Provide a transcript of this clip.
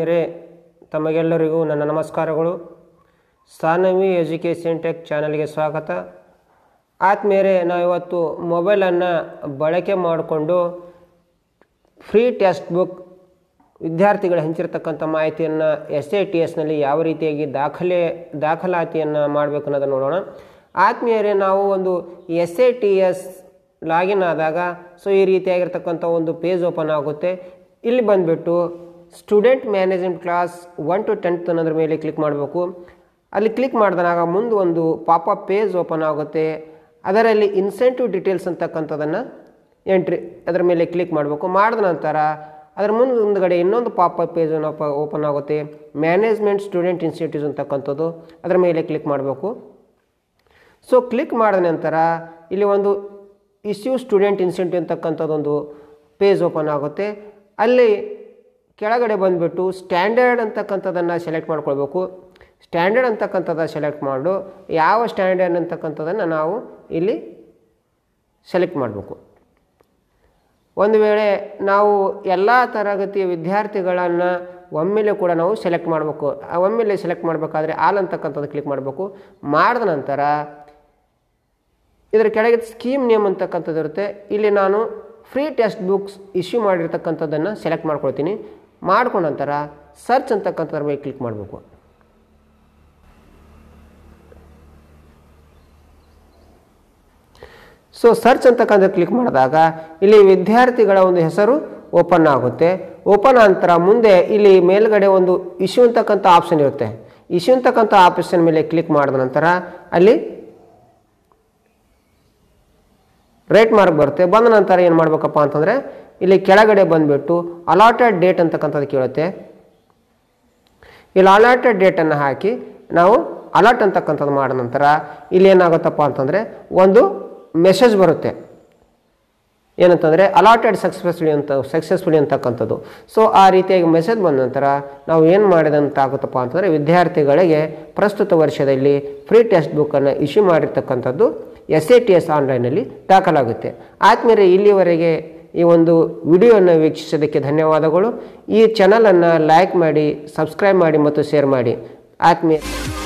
ಆತ್ಮೀಯರೇ, ತಮಗೆಲ್ಲರಿಗೂ ನನ್ನ ನಮಸ್ಕಾರಗಳು. ಸಾನವಿ ಎಜುಕೇಷನ್ ಟೆಕ್ ಚಾನಲ್ಗೆ ಸ್ವಾಗತ. ಆತ್ಮೀಯರೇ, ನಾವು ಇವತ್ತು ಮೊಬೈಲನ್ನು ಬಳಕೆ ಮಾಡಿಕೊಂಡು ಫ್ರೀ ಟೆಕ್ಸ್ಟ್ ಬುಕ್ ವಿದ್ಯಾರ್ಥಿಗಳು ಹಂಚಿರತಕ್ಕಂಥ ಮಾಹಿತಿಯನ್ನು SATSನಲ್ಲಿ ಯಾವ ರೀತಿಯಾಗಿ ದಾಖಲಾತಿಯನ್ನು ಮಾಡಬೇಕು ಅನ್ನೋದನ್ನು ನೋಡೋಣ. ಆತ್ಮೀಯರೇ, ನಾವು ಒಂದು SATS ಲಾಗಿನ್ ಆದಾಗ ಈ ರೀತಿಯಾಗಿರ್ತಕ್ಕಂಥ ಒಂದು ಪೇಜ್ ಓಪನ್ ಆಗುತ್ತೆ. ಇಲ್ಲಿ ಬಂದುಬಿಟ್ಟು student management class 1 to 10th ಅನ್ನೋದ್ರ ಮೇಲೆ ಕ್ಲಿಕ್ ಮಾಡಬೇಕು. ಅಲ್ಲಿ ಕ್ಲಿಕ್ ಮಾಡಿದಾಗ ಮುಂದೆ ಒಂದು ಪಾಪಪ್ ಪೇಜ್ ಓಪನ್ ಆಗುತ್ತೆ. ಅದರಲ್ಲಿ ಇನ್ಸೆಂಟಿವ್ ಡೀಟೇಲ್ಸ್ ಅಂತಕ್ಕಂಥದ್ದನ್ನು ಅದರ ಮೇಲೆ ಕ್ಲಿಕ್ ಮಾಡಬೇಕು. ಮಾಡಿದ ನಂತರ ಅದರ ಮುಂದುಗಡೆ ಇನ್ನೊಂದು ಪಾಪಪ್ ಪೇಜ್ ಓಪನ್ ಆಗುತ್ತೆ. ಮ್ಯಾನೇಜ್ಮೆಂಟ್ ಸ್ಟೂಡೆಂಟ್ ಇನ್ಸೆಂಟಿವ್ಸ್ ಅಂತಕ್ಕಂಥದ್ದು, ಅದರ ಮೇಲೆ ಕ್ಲಿಕ್ ಮಾಡಬೇಕು. ಕ್ಲಿಕ್ ಮಾಡಿದ ನಂತರ ಇಲ್ಲಿ ಒಂದು ಇಶ್ಯೂ ಸ್ಟೂಡೆಂಟ್ ಇನ್ಸೆಂಟಿವ್ ಅಂತಕ್ಕಂಥದ್ದೊಂದು ಪೇಜ್ ಓಪನ್ ಆಗುತ್ತೆ. ಅಲ್ಲಿ ಕೆಳಗಡೆ ಬಂದುಬಿಟ್ಟು ಸ್ಟ್ಯಾಂಡರ್ಡ್ ಅಂತಕ್ಕಂಥದ್ದನ್ನು ಸೆಲೆಕ್ಟ್ ಮಾಡ್ಕೊಳ್ಬೇಕು. ಸ್ಟ್ಯಾಂಡರ್ಡ್ ಅಂತಕ್ಕಂಥದ್ದು ಸೆಲೆಕ್ಟ್ ಮಾಡು, ಯಾವ ಸ್ಟ್ಯಾಂಡರ್ಡ್ ಅಂತಕ್ಕಂಥದ್ದನ್ನು ನಾವು ಇಲ್ಲಿ ಸೆಲೆಕ್ಟ್ ಮಾಡಬೇಕು. ಒಂದು ವೇಳೆ ನಾವು ಎಲ್ಲ ತರಗತಿಯ ವಿದ್ಯಾರ್ಥಿಗಳನ್ನು ಒಮ್ಮೆಲೆ ಕೂಡ ನಾವು ಸೆಲೆಕ್ಟ್ ಮಾಡಬೇಕು. ಒಮ್ಮೆಲೆ ಸೆಲೆಕ್ಟ್ ಮಾಡಬೇಕಾದ್ರೆ ಆಲ್ ಅಂತಕ್ಕಂಥದ್ದು ಕ್ಲಿಕ್ ಮಾಡಬೇಕು. ಮಾಡಿದ ನಂತರ ಇದರ ಕೆಳಗೆ ಸ್ಕೀಮ್ ನೇಮ್ ಅಂತಕ್ಕಂಥದ್ದು ಇರುತ್ತೆ. ಇಲ್ಲಿ ನಾನು ಫ್ರೀ ಟೆಕ್ಸ್ಟ್ ಬುಕ್ಸ್ ಇಶ್ಯೂ ಮಾಡಿರ್ತಕ್ಕಂಥದ್ದನ್ನು ಸೆಲೆಕ್ಟ್ ಮಾಡ್ಕೊಳ್ತೀನಿ. ಮಾಡ್ಕೊಂಡ ನಂತರ ಸರ್ಚ್ ಅಂತಕ್ಕಂಥದ್ರ ಮೇಲೆ ಕ್ಲಿಕ್ ಮಾಡಬೇಕು. ಸರ್ಚ್ ಅಂತಕ್ಕಂಥ ಕ್ಲಿಕ್ ಮಾಡಿದಾಗ ಇಲ್ಲಿ ವಿದ್ಯಾರ್ಥಿಗಳ ಒಂದು ಹೆಸರು ಓಪನ್ ಆಗುತ್ತೆ. ಓಪನ್ ನಂತರ ಮುಂದೆ ಇಲ್ಲಿ ಮೇಲ್ಗಡೆ ಒಂದು ಇಶ್ಯೂ ಅಂತಕ್ಕಂಥ ಆಪ್ಷನ್ ಇರುತ್ತೆ. ಇಶ್ಯೂ ಅಂತಕ್ಕಂಥ ಆಪ್ಷನ್ ಮೇಲೆ ಕ್ಲಿಕ್ ಮಾಡಿದ ನಂತರ ಅಲ್ಲಿ ರೇಟ್ ಮಾರ್ಕ್ ಬರುತ್ತೆ. ಬಂದ ನಂತರ ಏನು ಮಾಡಬೇಕಪ್ಪ ಅಂತಂದರೆ ಇಲ್ಲಿ ಕೆಳಗಡೆ ಬಂದುಬಿಟ್ಟು ಅಲಾಟೆಡ್ ಡೇಟ್ ಅಂತಕ್ಕಂಥದ್ದು ಕೇಳುತ್ತೆ. ಇಲ್ಲಿ ಅಲಾಟೆಡ್ ಡೇಟನ್ನು ಹಾಕಿ ನಾವು ಅಲರ್ಟ್ ಅಂತಕ್ಕಂಥದ್ದು ಮಾಡಿದ ನಂತರ ಇಲ್ಲಿ ಏನಾಗುತ್ತಪ್ಪ ಅಂತಂದರೆ ಒಂದು ಮೆಸೇಜ್ ಬರುತ್ತೆ. ಏನಂತಂದರೆ ಅಲಾಟೆಡ್ ಸಕ್ಸಸ್ಫುಲಿ ಅಂತಕ್ಕಂಥದ್ದು. ಆ ರೀತಿಯಾಗಿ ಮೆಸೇಜ್ ಬಂದ ನಂತರ ನಾವು ಏನು ಮಾಡಿದಂತಾಗುತ್ತಪ್ಪ ಅಂತಂದರೆ ವಿದ್ಯಾರ್ಥಿಗಳಿಗೆ ಪ್ರಸ್ತುತ ವರ್ಷದಲ್ಲಿ ಫ್ರೀ ಟೆಕ್ಸ್ಟ್ ಬುಕ್ಕನ್ನು ಇಶ್ಯೂ ಮಾಡಿರ್ತಕ್ಕಂಥದ್ದು SATS ಆನ್ಲೈನಲ್ಲಿ ದಾಖಲಾಗುತ್ತೆ. ಆದ್ಮೇಲೆ ಇಲ್ಲಿವರೆಗೆ ಈ ಒಂದು ವಿಡಿಯೋವನ್ನು ವೀಕ್ಷಿಸೋದಕ್ಕೆ ಧನ್ಯವಾದಗಳು. ಈ ಚಾನಲನ್ನು ಲೈಕ್ ಮಾಡಿ, ಸಬ್ಸ್ಕ್ರೈಬ್ ಮಾಡಿ ಮತ್ತು ಶೇರ್ ಮಾಡಿ. ಆತ್ಮೀಯ